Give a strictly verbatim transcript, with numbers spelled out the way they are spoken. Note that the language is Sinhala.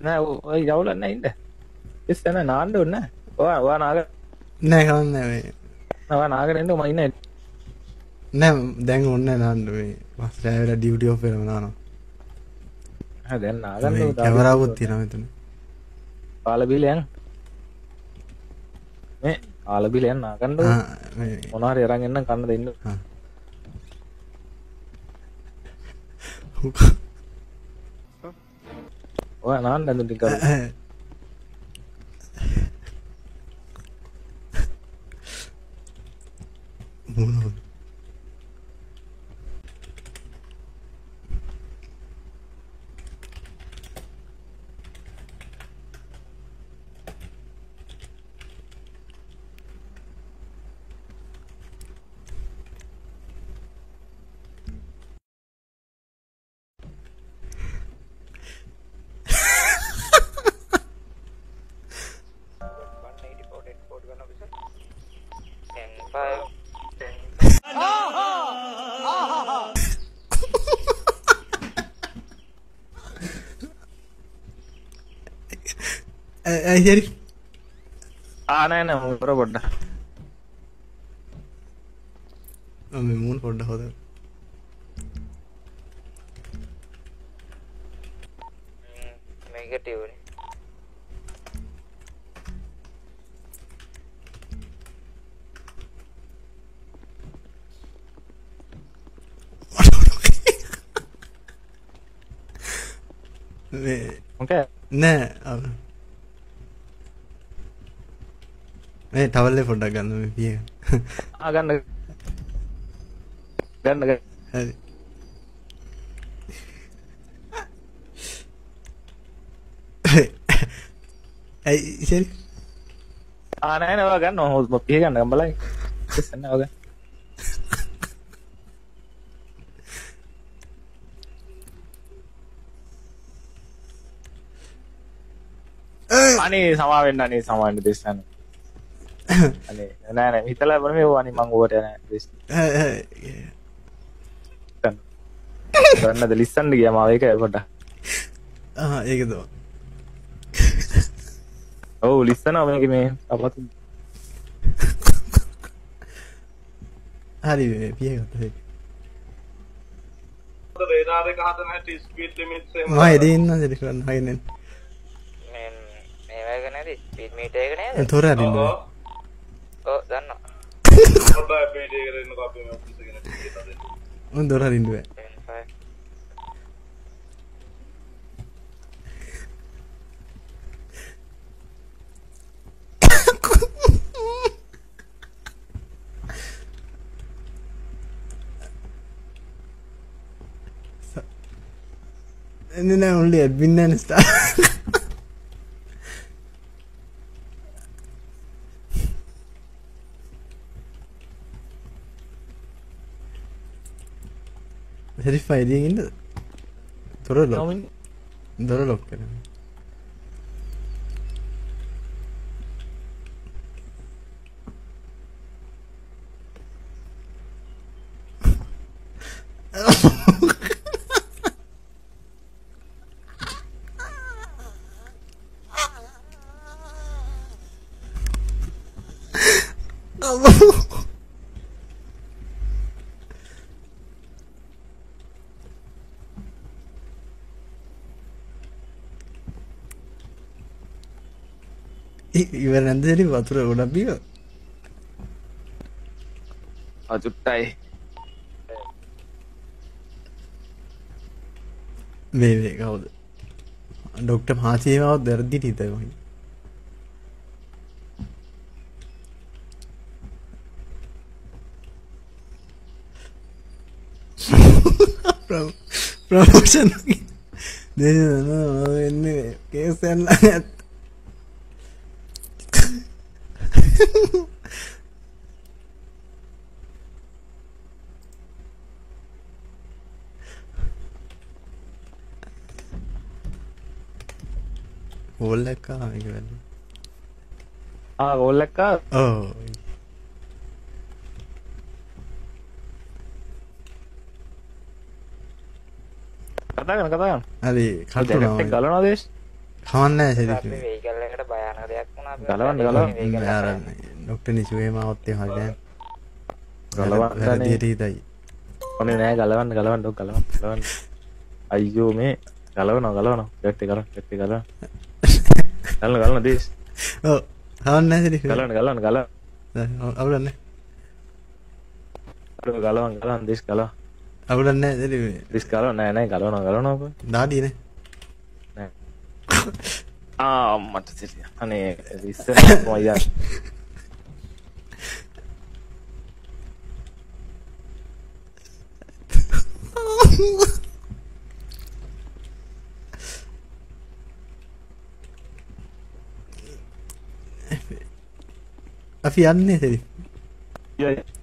nè ôi giấu lên này nè cái xe này nó ăn được nè qua qua nó cái නෑ කවන්න මේ nó qua nó cái đến đâu mà này නෑ දැන් ඔන්න නාන්න මේ රෑවෙලා ඩියුටි ඔෆ් වෙලා නානවා hay đến nó cái මේ đâu කැමරාවකුත් තියෙනවා මෙතන කාල බිලයන් මේ කාල බිලයන් නාගන්න ආ මේ මොනවා හරි අරන් එන්න කන්න දෙන්න ආ ඔය නාන්න ඇඳුම් ටික මොනවද ඇයි හරි ආ නෑ නෑ මොකර පොඩ්ඩ මේ මූණ පොඩ්ඩ හොද නෙගටිව් නේ මේ මොකද නෑ මේ ටවල්ලේ පොඩ්ඩක් ගන්න මේ පිය ආ ගන්න ගන්න ගන්න හරි ඇයි ඉතින් ආ නෑ නෑ ඔයා ගන්න ඔය පිය ගන්න ගම්බලයි ඉස්සන්න ඔය අනේ සමා වෙන්න අනේ සමා වෙන්න දෙස්සන්න අනේ නෑ නෑ හිතලා බලමු මේ අනේ මං ඔබට නෑ දෙස් ගන්නද ලිස්සන්න ගියා මාව ඒක පොඩ්ඩක් ආ ඒකද ඔව් ලිස්සනවා මේක මේ අපත හරි මේ පිය ගත්තා ඒක රේඩාර් එක හදන හැටි ස්පීඩ් ලිමිට්ස් එහෙම මම එදී ඉන්න දෙලි කරන්න හයිනේ මේ මේවක නැති ස්පීඩ් මීටර් එක නේද තොර අරින්න ඔව් ඔව් දන්නවා පොඩ්ඩක් ස්පීඩ් එකට එන්නකෝ අපි මේ ඔෆිස් එකේ නැති දෙන්න උන් දොර අරින්න බෑ and then I only admin and stuff. Verify reading in the thorough lock. Thorough lock. ඉවරන්දරි වතුර ගොඩක් බිව අචුට්ටයි මේ මේ කවුද ඩොක්ටර් මහසේවාව දර්දිට හිතයි ප්‍රමෝෂන් දෙන්නේ කේස් යන්න ඇත්ත ගෝල් එකක් ආවා මේක වැල්ල. ආ ගෝල් එකක් ආවා. ඔව්. කතා කරන කතා කරන. හරි කටුනවා. ගලනවා දේශ. කවන්නේ නැහැ අපි ශරීරේ. වෙහිකල් එකකට භයානක දෙයක් වුණා අපි ගලවන්න, ගලවන්න. යාර ડોක්ටර් නිසුවේ මාවත් එහෙම හරියන්නේ. ගලවන්නනේ. වැරදියට හිතයි. ඕනේ නෑ ගලවන්න ගලවන්න ඔක් ගලවන්න ගලවන්න. අයියෝ මේ ගලවනවා ගලවනවා. ගැට්ටි ගලවන්න ගැට්ටි ගලවන්න. ගලන ගලන දේස්. ඔව්. කවන්නේ නැහැ ශරීරේ. ගලවන්න ගලවන්න ගලවන්න. අවුලන්නේ. ගලවන්න ගලවන්න දේස් ගලවන්න. අවුලන්නේ නැහැ ශරීරේ. දේස් ගලවන්න නෑ නෑ ගලවනවා ගලවනවා කො. දාඩියනේ. නෑ. ආ මට සිරිය. අනේ ඉස්සෙල්ලා මොයියා. අපි යන්නේ ශරීරේ. Yeah.